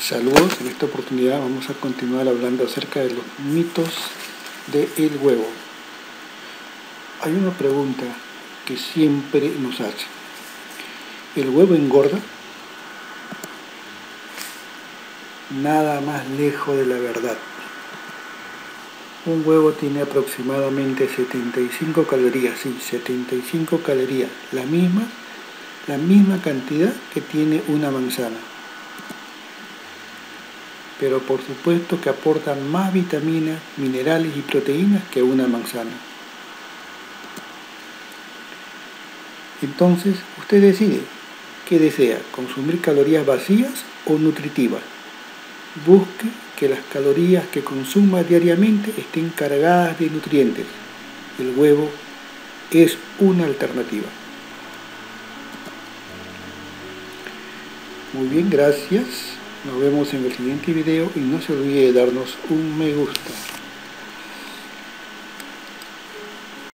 Saludos, en esta oportunidad vamos a continuar hablando acerca de los mitos del huevo. Hay una pregunta que siempre nos hacen: ¿el huevo engorda? Nada más lejos de la verdad. Un huevo tiene aproximadamente 75 calorías, sí, 75 calorías, la misma cantidad que tiene una manzana. Pero por supuesto que aportan más vitaminas, minerales y proteínas que una manzana. Entonces, usted decide qué desea: consumir calorías vacías o nutritivas. Busque que las calorías que consuma diariamente estén cargadas de nutrientes. El huevo es una alternativa. Muy bien, gracias. Nos vemos en el siguiente video y no se olvide de darnos un me gusta.